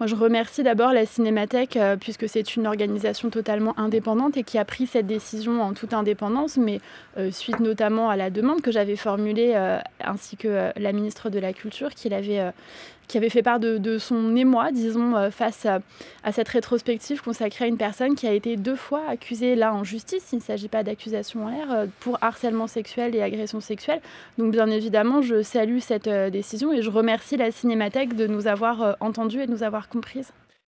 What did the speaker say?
Moi, je remercie d'abord la Cinémathèque, puisque c'est une organisation totalement indépendante et qui a pris cette décision en toute indépendance, mais suite notamment à la demande que j'avais formulée, ainsi que, la ministre de la Culture qui avait fait part de son émoi, disons, face à cette rétrospective consacrée à une personne qui a été 2 fois accusée, là, en justice. Il ne s'agit pas d'accusations en l'air, pour harcèlement sexuel et agression sexuelle. Donc bien évidemment, je salue cette, décision et je remercie la Cinémathèque de nous avoir, entendus et de nous avoir comprises.